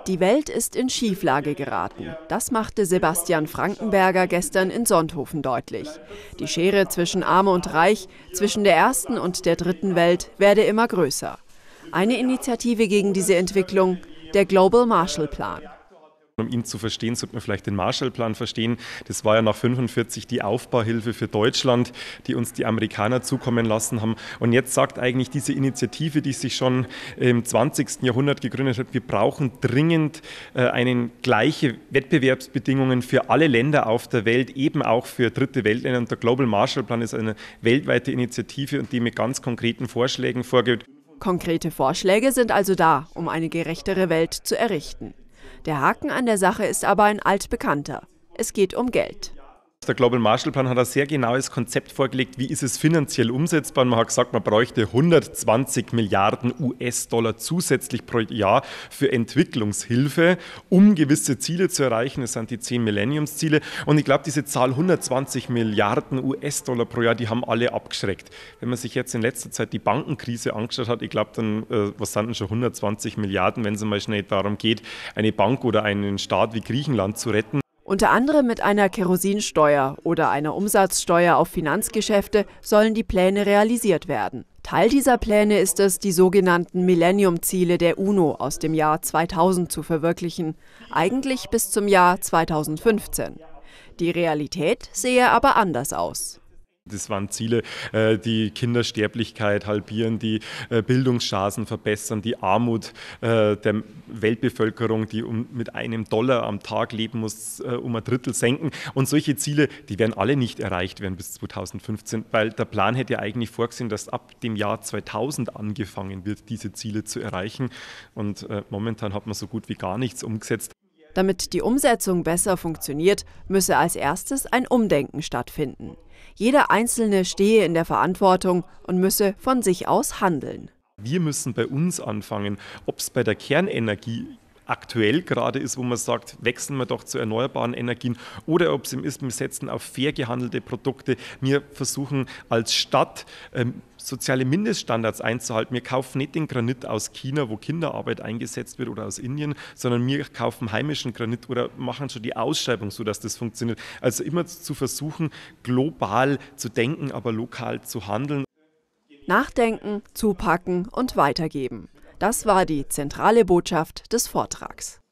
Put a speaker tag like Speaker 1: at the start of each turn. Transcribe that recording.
Speaker 1: Die Welt ist in Schieflage geraten. Das machte Sebastian Frankenberger gestern in Sonthofen deutlich. Die Schere zwischen Arm und Reich, zwischen der ersten und der dritten Welt werde immer größer. Eine Initiative gegen diese Entwicklung, der Global Marshall Plan.
Speaker 2: Um ihn zu verstehen, sollte man vielleicht den Marshallplan verstehen. Das war ja nach 1945 die Aufbauhilfe für Deutschland, die uns die Amerikaner zukommen lassen haben. Und jetzt sagt eigentlich diese Initiative, die sich schon im 20. Jahrhundert gegründet hat, wir brauchen dringend gleiche Wettbewerbsbedingungen für alle Länder auf der Welt, eben auch für dritte Weltländer. Und der Global Marshallplan ist eine weltweite Initiative, die mit ganz konkreten Vorschlägen vorgeht.
Speaker 1: Konkrete Vorschläge sind also da, um eine gerechtere Welt zu errichten. Der Haken an der Sache ist aber ein altbekannter. Es geht um Geld.
Speaker 2: Der Global Marshall-Plan hat ein sehr genaues Konzept vorgelegt, wie ist es finanziell umsetzbar. Man hat gesagt, man bräuchte 120 Milliarden US-Dollar zusätzlich pro Jahr für Entwicklungshilfe, um gewisse Ziele zu erreichen. Das sind die 10 Millenniumsziele. Und ich glaube, diese Zahl 120 Milliarden US-Dollar pro Jahr, die haben alle abgeschreckt. Wenn man sich jetzt in letzter Zeit die Bankenkrise angeschaut hat, ich glaube, dann was sind denn schon 120 Milliarden, wenn es mal schnell darum geht, eine Bank oder einen Staat wie Griechenland zu retten.
Speaker 1: Unter anderem mit einer Kerosinsteuer oder einer Umsatzsteuer auf Finanzgeschäfte sollen die Pläne realisiert werden. Teil dieser Pläne ist es, die sogenannten Millennium-Ziele der UNO aus dem Jahr 2000 zu verwirklichen, eigentlich bis zum Jahr 2015. Die Realität sehe aber anders aus.
Speaker 2: Das waren Ziele, die Kindersterblichkeit halbieren, die Bildungschancen verbessern, die Armut der Weltbevölkerung, die mit $1 am Tag leben muss, um ein Drittel senken. Und solche Ziele, die werden alle nicht erreicht werden bis 2015, weil der Plan hätte ja eigentlich vorgesehen, dass ab dem Jahr 2000 angefangen wird, diese Ziele zu erreichen. Und momentan hat man so gut wie gar nichts umgesetzt.
Speaker 1: Damit die Umsetzung besser funktioniert, müsse als erstes ein Umdenken stattfinden. Jeder Einzelne stehe in der Verantwortung und müsse von sich aus handeln.
Speaker 2: Wir müssen bei uns anfangen, ob es bei der Kernenergie aktuell gerade ist, wo man sagt, wechseln wir doch zu erneuerbaren Energien, oder ob es ist, wir setzen auf fair gehandelte Produkte. Wir versuchen als Stadt soziale Mindeststandards einzuhalten. Wir kaufen nicht den Granit aus China, wo Kinderarbeit eingesetzt wird, oder aus Indien, sondern wir kaufen heimischen Granit oder machen schon die Ausschreibung, sodass das funktioniert. Also immer zu versuchen, global zu denken, aber lokal zu handeln.
Speaker 1: Nachdenken, zupacken und weitergeben. Das war die zentrale Botschaft des Vortrags.